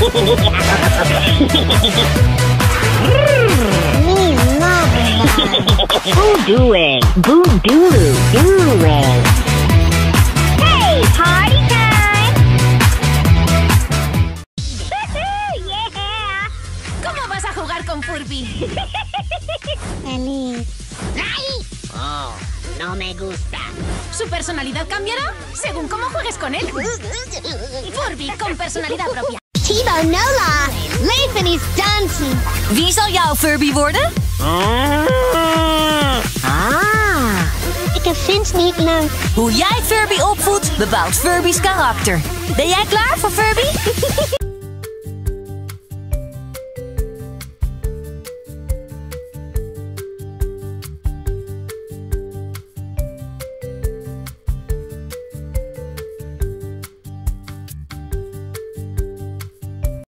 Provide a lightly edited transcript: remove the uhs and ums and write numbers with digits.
Boo-dooing. Boo-doo-doo-doing. Hey, party time! Yeah! ¿Cómo vas a jugar con Furby? Feliz. ¡Ay! Oh, no me gusta. ¿Su personalidad cambiará según cómo juegues con él? Furby con personalidad propia. Timo Nola, leven is dancing. Wie zal jouw Furby worden? Ik vind Vince niet leuk. Hoe jij Furby opvoedt, bepaalt Furby's karakter. Ben jij klaar voor Furby?